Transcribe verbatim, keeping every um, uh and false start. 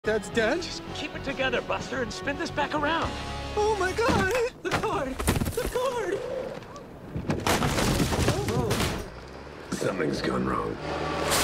Dad's dead? Just keep it together, Buster, and spin this back around. Oh my god! The card! The card! Something's gone wrong.